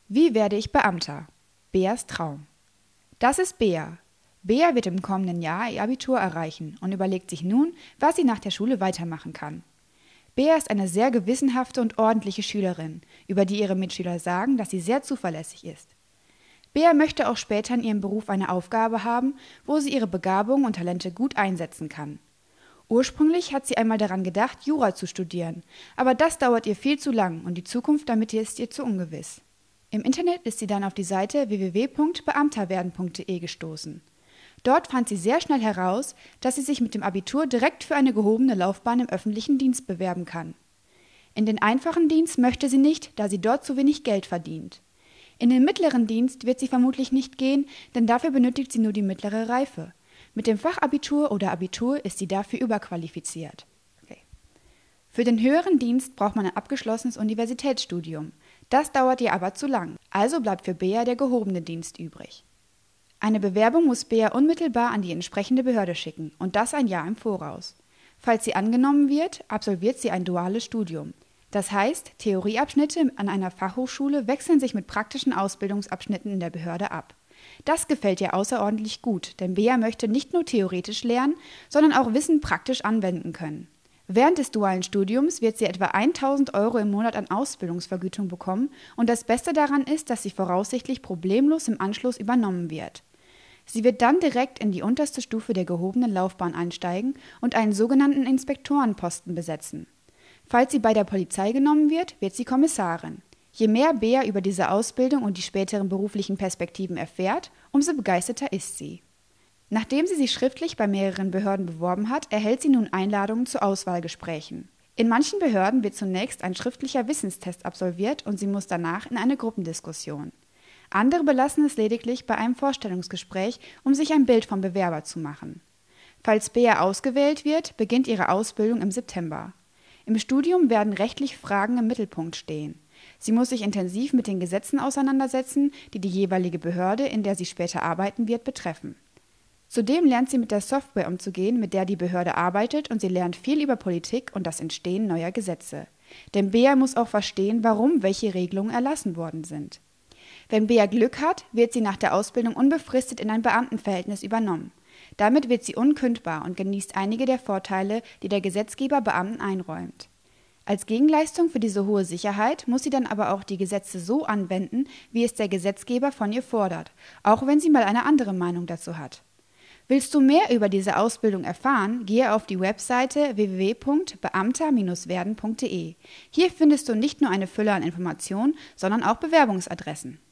Wie werde ich Beamter? Beas Traum. Das ist Bea. Bea wird im kommenden Jahr ihr Abitur erreichen und überlegt sich nun, was sie nach der Schule weitermachen kann. Bea ist eine sehr gewissenhafte und ordentliche Schülerin, über die ihre Mitschüler sagen, dass sie sehr zuverlässig ist. Bea möchte auch später in ihrem Beruf eine Aufgabe haben, wo sie ihre Begabung und Talente gut einsetzen kann. Ursprünglich hat sie einmal daran gedacht, Jura zu studieren, aber das dauert ihr viel zu lang und die Zukunft damit ist ihr zu ungewiss. Im Internet ist sie dann auf die Seite www.beamterwerden.de gestoßen. Dort fand sie sehr schnell heraus, dass sie sich mit dem Abitur direkt für eine gehobene Laufbahn im öffentlichen Dienst bewerben kann. In den einfachen Dienst möchte sie nicht, da sie dort zu wenig Geld verdient. In den mittleren Dienst wird sie vermutlich nicht gehen, denn dafür benötigt sie nur die mittlere Reife. Mit dem Fachabitur oder Abitur ist sie dafür überqualifiziert. Okay. Für den höheren Dienst braucht man ein abgeschlossenes Universitätsstudium. Das dauert ihr aber zu lang, also bleibt für Bea der gehobene Dienst übrig. Eine Bewerbung muss Bea unmittelbar an die entsprechende Behörde schicken und das ein Jahr im Voraus. Falls sie angenommen wird, absolviert sie ein duales Studium. Das heißt, Theorieabschnitte an einer Fachhochschule wechseln sich mit praktischen Ausbildungsabschnitten in der Behörde ab. Das gefällt ihr außerordentlich gut, denn Bea möchte nicht nur theoretisch lernen, sondern auch Wissen praktisch anwenden können. Während des dualen Studiums wird sie etwa 1.000 € im Monat an Ausbildungsvergütung bekommen und das Beste daran ist, dass sie voraussichtlich problemlos im Anschluss übernommen wird. Sie wird dann direkt in die unterste Stufe der gehobenen Laufbahn einsteigen und einen sogenannten Inspektorenposten besetzen. Falls sie bei der Polizei genommen wird, wird sie Kommissarin. Je mehr Bea über diese Ausbildung und die späteren beruflichen Perspektiven erfährt, umso begeisterter ist sie. Nachdem sie sich schriftlich bei mehreren Behörden beworben hat, erhält sie nun Einladungen zu Auswahlgesprächen. In manchen Behörden wird zunächst ein schriftlicher Wissenstest absolviert und sie muss danach in eine Gruppendiskussion. Andere belassen es lediglich bei einem Vorstellungsgespräch, um sich ein Bild vom Bewerber zu machen. Falls Bea ausgewählt wird, beginnt ihre Ausbildung im September. Im Studium werden rechtliche Fragen im Mittelpunkt stehen. Sie muss sich intensiv mit den Gesetzen auseinandersetzen, die die jeweilige Behörde, in der sie später arbeiten wird, betreffen. Zudem lernt sie mit der Software umzugehen, mit der die Behörde arbeitet, und sie lernt viel über Politik und das Entstehen neuer Gesetze. Denn Bea muss auch verstehen, warum welche Regelungen erlassen worden sind. Wenn Bea Glück hat, wird sie nach der Ausbildung unbefristet in ein Beamtenverhältnis übernommen. Damit wird sie unkündbar und genießt einige der Vorteile, die der Gesetzgeber Beamten einräumt. Als Gegenleistung für diese hohe Sicherheit muss sie dann aber auch die Gesetze so anwenden, wie es der Gesetzgeber von ihr fordert, auch wenn sie mal eine andere Meinung dazu hat. Willst du mehr über diese Ausbildung erfahren, gehe auf die Webseite www.beamter-werden.de. Hier findest du nicht nur eine Fülle an Informationen, sondern auch Bewerbungsadressen.